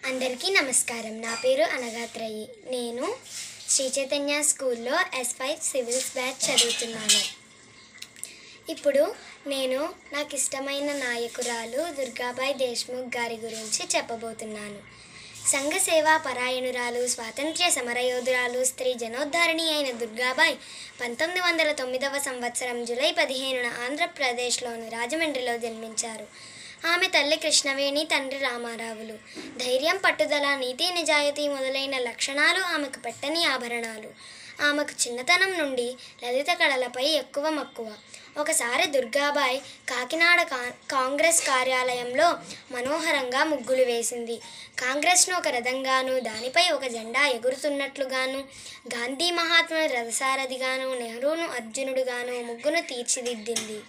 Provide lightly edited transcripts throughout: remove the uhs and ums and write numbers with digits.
అందరికీ నమస్కారం. నా పేరు అనగాత్రయి. నేను శ్రీ చైతన్య స్కూల్లో S5 సివిల్స్ బ్యాచ్ చదువుతున్నాను. ఇప్పుడు నేను నాకు ఇష్టమైన నాయకురాలు దుర్గాబాయి దేశ్ముఖ్ గారి గురించి చెప్పబోతున్నాను. సంఘ సేవా పరాయణురాలు, స్వాతంత్ర్య సమరయోధురాలు, స్త్రీ జనోద్ధారిణి అయిన దుర్గాబాయి 1909వ సంవత్సరం జూలై 15న ఆంధ్రప్రదేశ్లోని రాజమండ్రిలో జన్మించారు. ఆమె తల్లి కృష్ణవేణి, తండ్రి రామారావులు. ధైర్యం, పట్టుదల, నీతి, నిజాయితీ మొదలైన లక్షణాలు ఆమెకు పెట్టని ఆభరణాలు. ఆమెకు చిన్నతనం నుండి లలిత కళలపై ఎక్కువ మక్కువ. ఒకసారి దుర్గాబాయి కాకినాడ కాంగ్రెస్ కార్యాలయంలో మనోహరంగా ముగ్గులు వేసింది. కాంగ్రెస్ను ఒక రథంగాను, దానిపై ఒక జెండా ఎగురుతున్నట్లుగాను, గాంధీ మహాత్ముని రథసారథిగాను, నెహ్రూను అర్జునుడుగాను ముగ్గును తీర్చిదిద్దింది.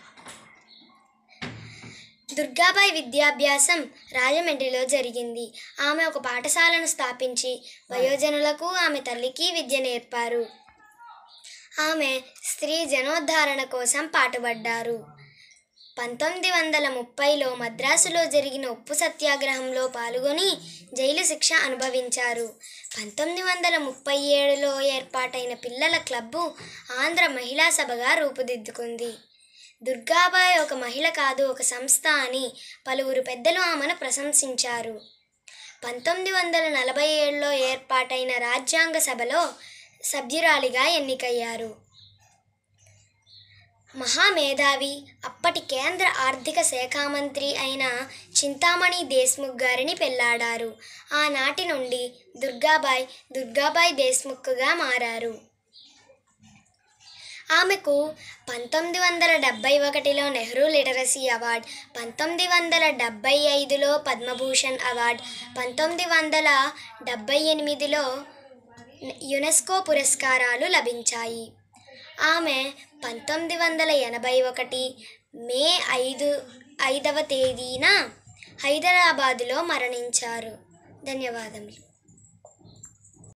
దుర్గాబాయి విద్యాభ్యాసం రాజమండ్రిలో జరిగింది. ఆమె ఒక పాఠశాలను స్థాపించి వయోజనులకు, ఆమె తల్లికి విద్య నేర్పారు. ఆమె స్త్రీ జనోద్ధారణ కోసం పాటుపడ్డారు. 1930లో మద్రాసులో జరిగిన ఉప్పు సత్యాగ్రహంలో పాల్గొని జైలు శిక్ష అనుభవించారు. 1937లో ఏర్పాటైన పిల్లల క్లబ్బు ఆంధ్ర మహిళా సభగా రూపుదిద్దుకుంది. దుర్గాబాయి ఒక మహిళ కాదు, ఒక సంస్థ అని పలువురు పెద్దలు ఆమెను ప్రశంసించారు. 1947లో ఏర్పాటైన రాజ్యాంగ సభలో సభ్యురాలిగా ఎన్నికయ్యారు. మహామేధావి, అప్పటి కేంద్ర ఆర్థిక శాఖ మంత్రి అయిన చింతామణి దేశ్ముఖ్ గారిని పెళ్లాడారు. ఆనాటి నుండి దుర్గాబాయి దేశ్ముఖ్గా మారారు. ఆమెకు 1971లో నెహ్రూ లిటరసీ అవార్డ్, 1975లో పద్మభూషణ్ అవార్డ్, 1978లో యునెస్కో పురస్కారాలు లభించాయి. ఆమె 1981 మే 5వ తేదీన హైదరాబాదులో మరణించారు. ధన్యవాదములు.